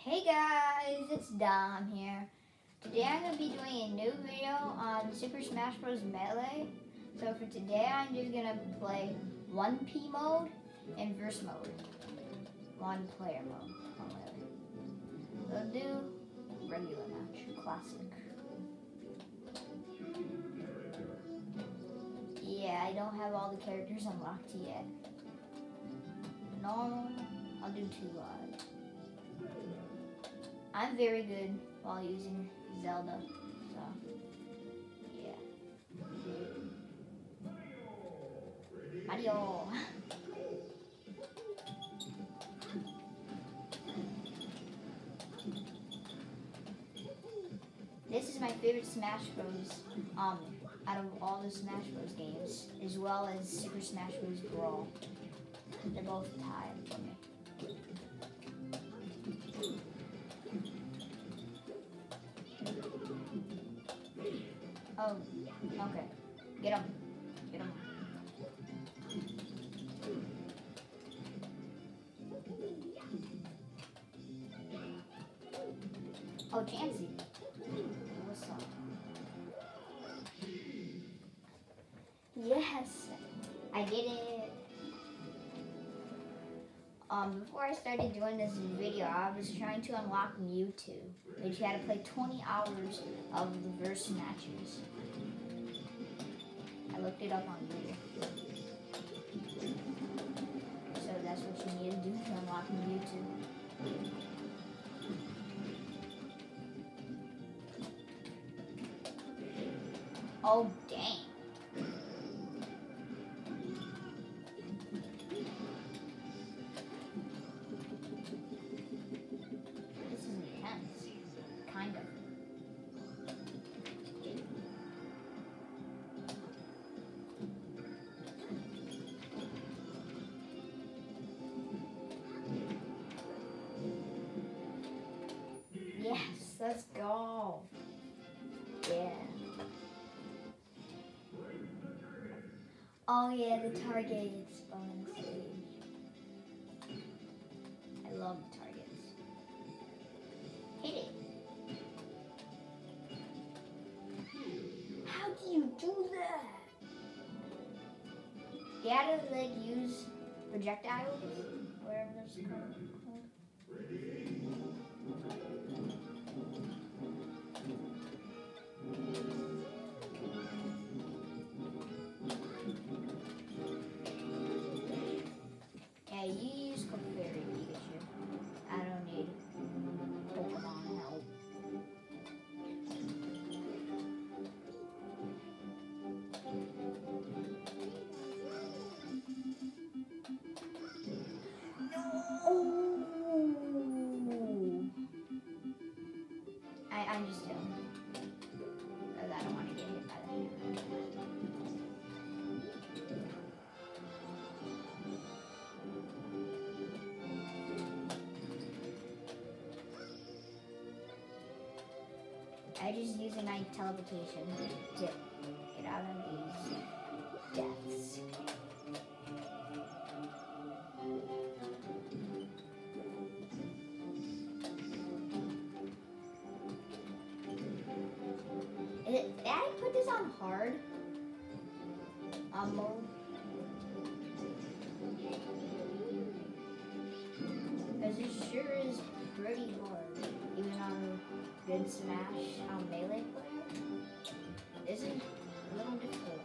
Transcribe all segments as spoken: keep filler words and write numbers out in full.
Hey guys, it's Dom here. Today I'm going to be doing a new video on Super Smash Bros. Melee. So for today I'm just going to play one P mode and verse mode. One player mode. We'll do regular match, classic. Yeah, I don't have all the characters unlocked yet. Normal, I'll do two live. I'm very good while using Zelda, so yeah. Mario! This is my favorite Smash Bros. Um, out of all the Smash Bros. Games, as well as Super Smash Bros. Brawl. They're both tied for me. Oh, okay. Get him. Get him. Oh, Chansey. What's up? Yes, I did it. Um, before I started doing this video, I was trying to unlock Mewtwo, which you had to play twenty hours of the verse matches. I looked it up on Google. So that's what you need to do to unlock Mewtwo. Oh, dang. Kind of. Yes, let's go. Yeah. Oh yeah, the targets bonus stage. I love the targets. Hit it. How do you do that? You had to like use projectiles, whatever those are called. Yeah, you use Clefairy Pikachu. I don't need Pokemon help. I, I'm just doing it. Because I don't want to get hit by that. I'm just using my teleportation to get out of these deaths. Did I put this on hard? On mode? Because it sure is pretty hard. Even on good Smash on Melee player. This is a little difficult.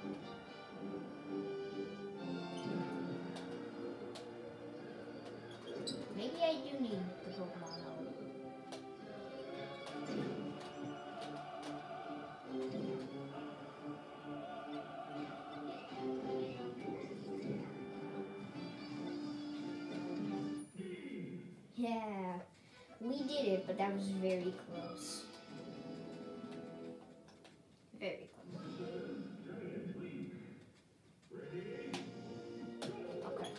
Maybe I do need the Pokemon help. Yeah, we did it, but that was very close. Very close. Okay.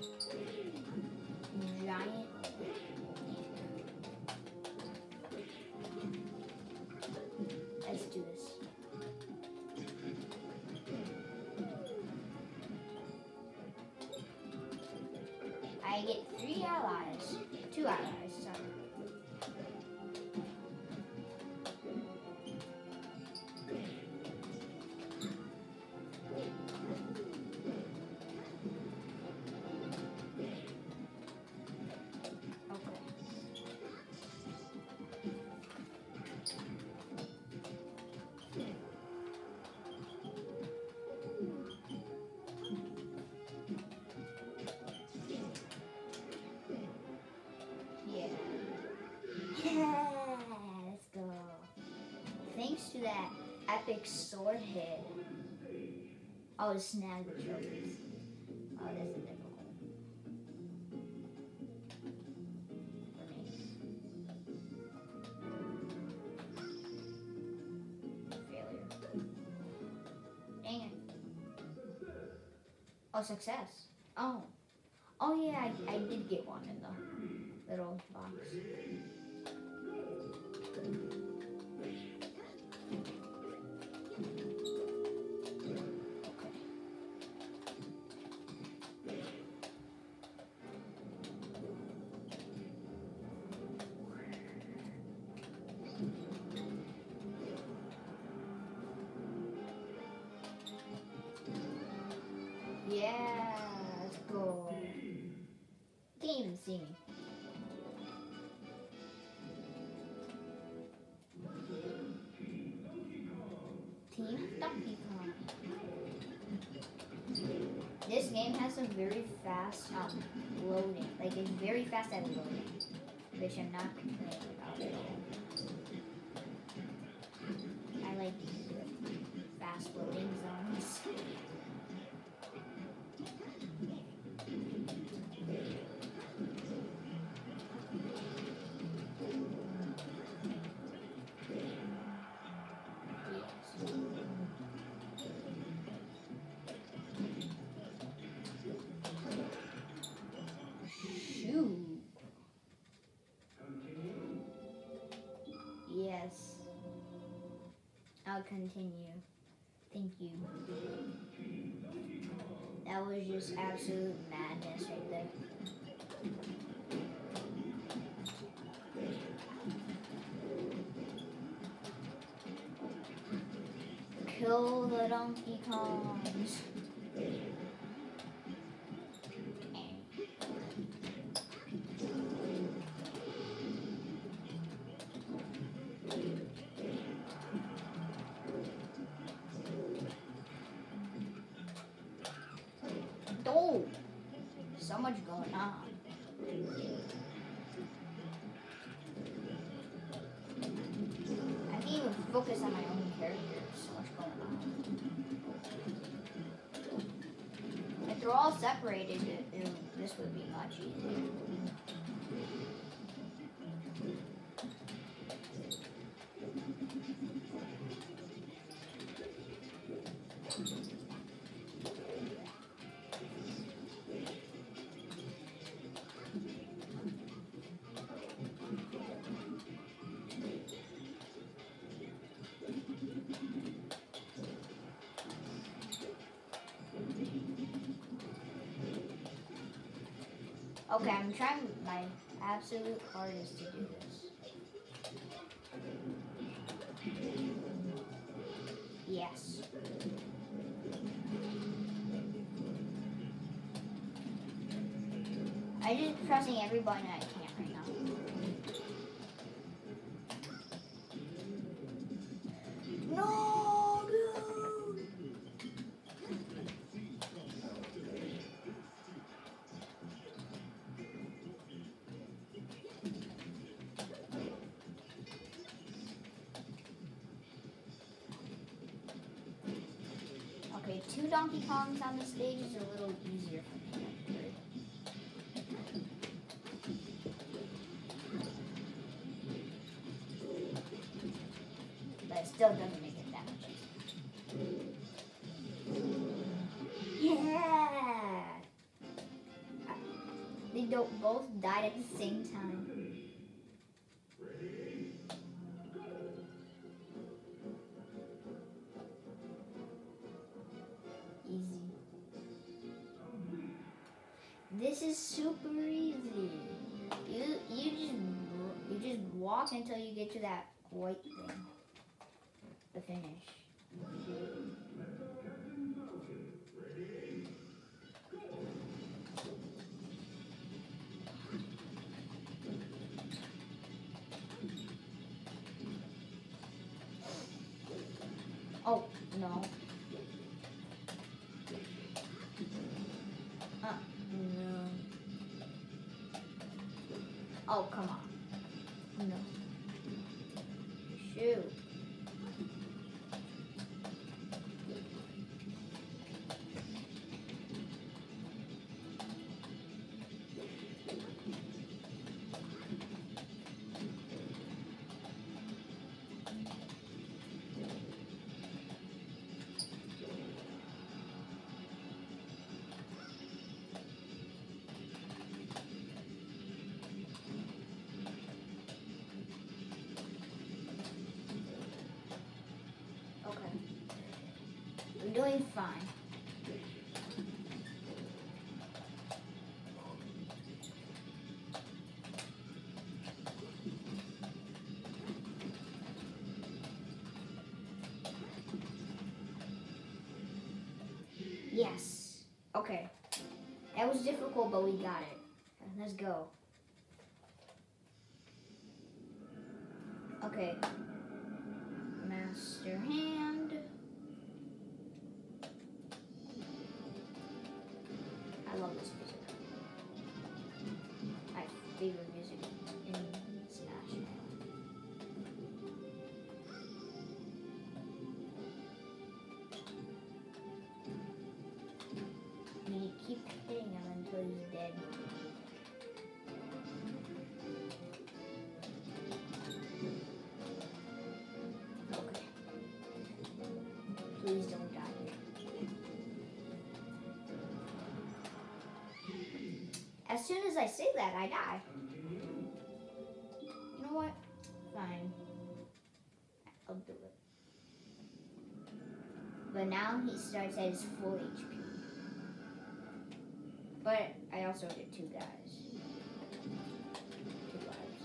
Giant. Let's do this. I get three allies. Two allies, sorry. Yeah, let's go. Thanks to that epic sword hit. Oh, snag the trophies. Oh, this is difficult. For me. Failure. Dang it. Oh, success. Oh. Oh yeah, I, I did get one in the little box. Yeah, let's go. Can't even see me. Team Donkey Kong. This game has some very fast um, loading. Like it's very fast at loading, which I'm not complaining about at all. I like fast loading zones. Yes. I'll continue. Thank you. That was just absolute madness right there. Kill the Donkey Kongs. Oh, so much going on. I can't even focus on my own character. So much going on. If they're all separated, it, it, this would be much easier. Okay, I'm trying my absolute hardest to do this. Yes. I'm just pressing every button I can right now. No, dude! Okay, two Donkey Kongs on the stage is a little easier for me. But it still doesn't make it that much easier. Yeah! They don't both died at the same time. Easy. This is super easy. You you just you just walk until you get to that white thing. The finish. Oh no. Uh, no. Oh, come on. No. We're doing fine. Yes. Okay. That was difficult, but we got it. Let's go. Okay. Master hand. I love this music. My favorite music in Smash Melee. You keep hitting him until he's dead. Okay. Please don't die. As soon as I say that, I die. You know what? Fine. I'll do it. But now he starts at his full H P. But I also did two guys. Two lives.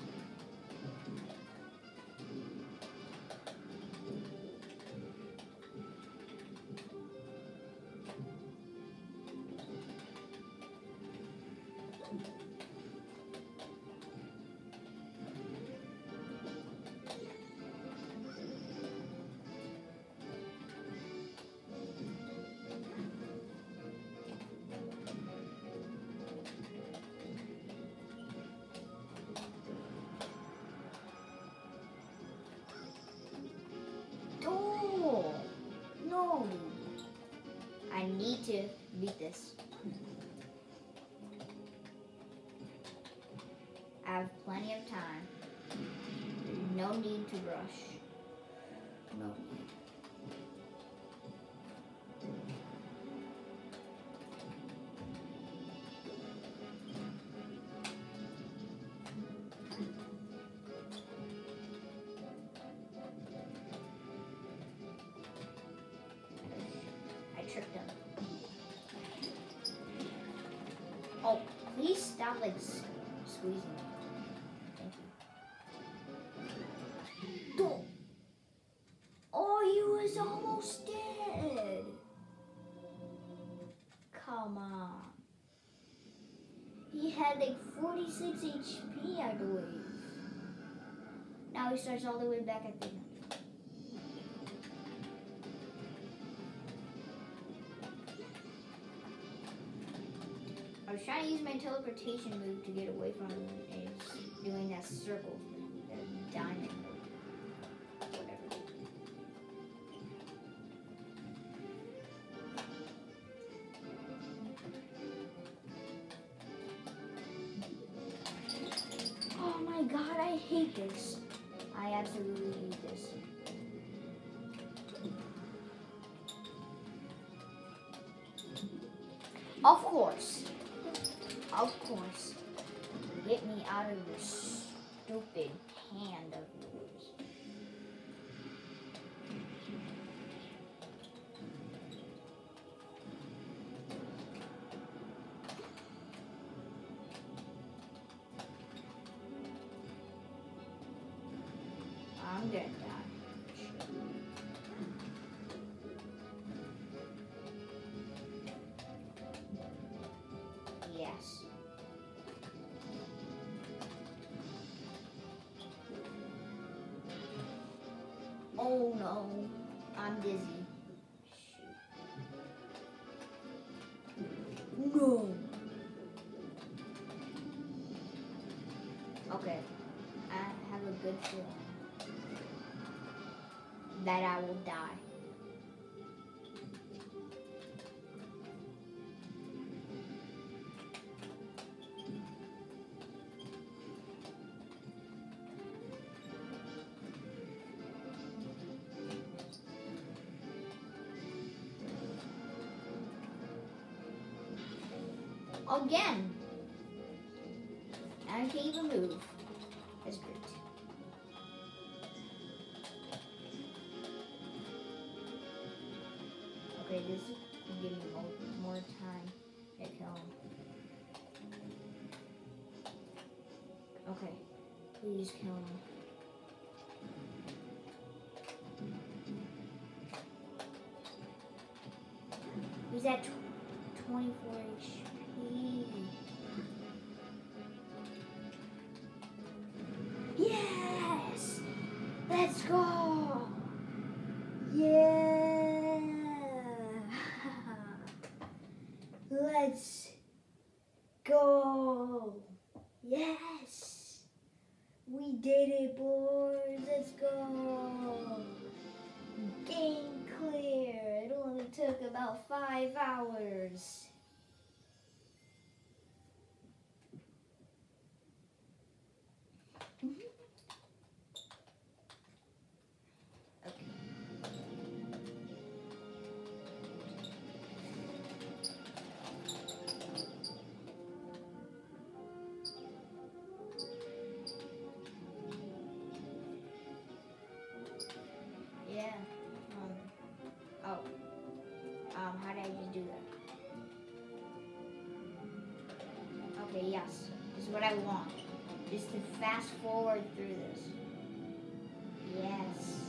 I need to beat this. I have plenty of time. No need to rush. No need. Tricked him. Oh, please stop like squeezing me. Thank you. Don't. Oh, he was almost dead. Come on. He had like forty-six H P, I believe. Now he starts all the way back at the end. I was trying to use my teleportation move to get away from him and it's doing that circle, that diamond move. Whatever. Oh my god, I hate this. I absolutely hate this. Of course. Of course. Get me out of your stupid hand of yours. I'm gonna die. Yes. Oh no, I'm dizzy. Shoot. No. Okay, I have a good feeling that I will die. Again. I can't even move. That's great. Okay, this will give me more, more time to kill him. Okay, please kill him. He's at twenty-four H P. Yes! Let's go! Yeah! Let's go! Yes! We did it, boys! Let's go! Game clear! It only took about five hours. Yeah. Um. Oh. Um. How did I just do that? Okay. Yes. This is what I want. Just to fast forward through this. Yes.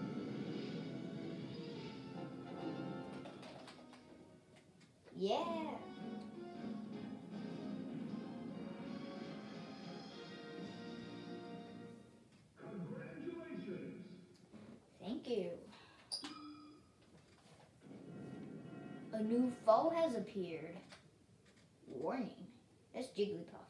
Yeah. Thank you. A new foe has appeared. Warning. That's Jigglypuff.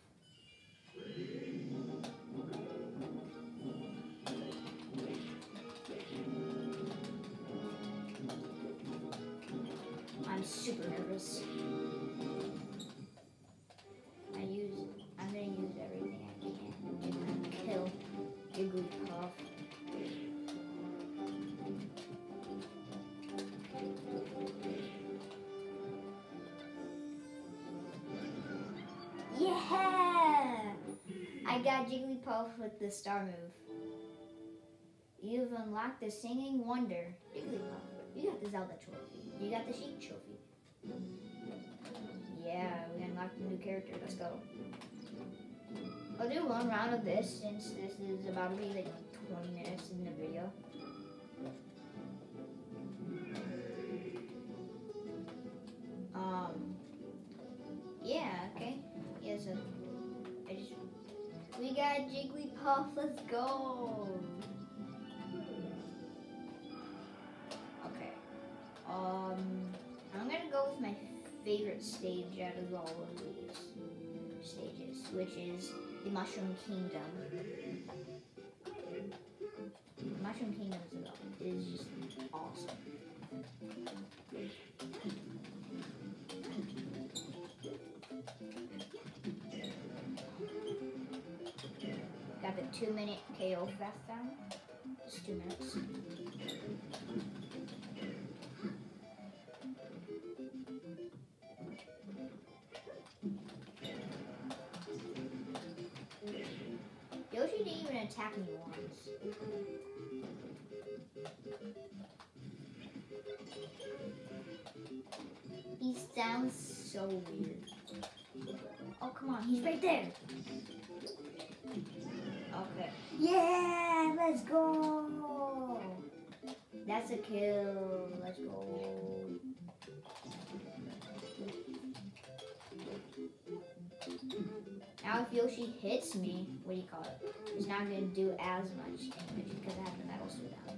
I'm super nervous. I use, I'm gonna use everything I can to kill Jigglypuff. Yeah! I got Jigglypuff with the star move. You've unlocked the singing wonder, Jigglypuff. You got the Zelda trophy. You got the Sheik trophy. Yeah, we unlocked a new character. Let's go. I'll do one round of this since this is about to be like twenty minutes in the video. Um. Yeah. Okay. Yeah. So I just we got Jigglypuff. Let's go. Okay. Um. I'm gonna go with my favorite stage out of all of these stages, which is the Mushroom Kingdom. The Mushroom Kingdom is just awesome. Got the two minute K O fast down. Just two minutes. Yoshi didn't even attack me once. He sounds so weird. Oh, come on, he's right there. Okay. Yeah, let's go. That's a kill. Let's go. Now if Yoshi hits me, what do you call it? It's not going to do as much damage because I have the metal suit on.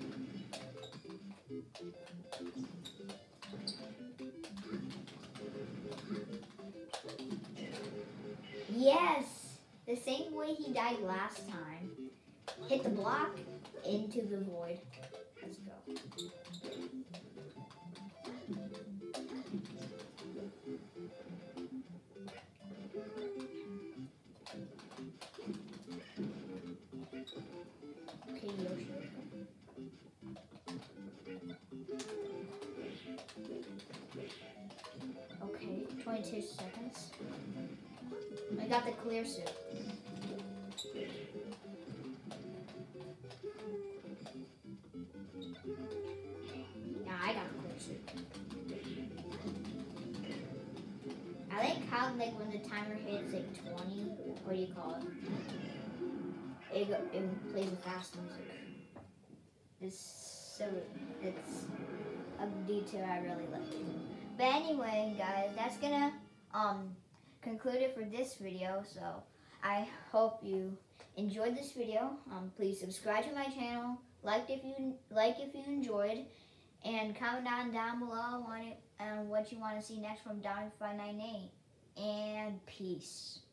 Yes! The same way he died last time. Hit the block into the void. Let's go. Okay, Yoshi. Okay, twenty-two seconds. I got the clear suit. Yeah, I got the clear suit. sound like when the timer hits like twenty. What do you call it? It, go, it plays a fast music. It's so it's a detail I really like. But anyway, guys, that's gonna um conclude it for this video. So I hope you enjoyed this video. Um, please subscribe to my channel. Like if you like if you enjoyed, and comment down down below on it and what you want to see next from Donnie five nine eight. And peace.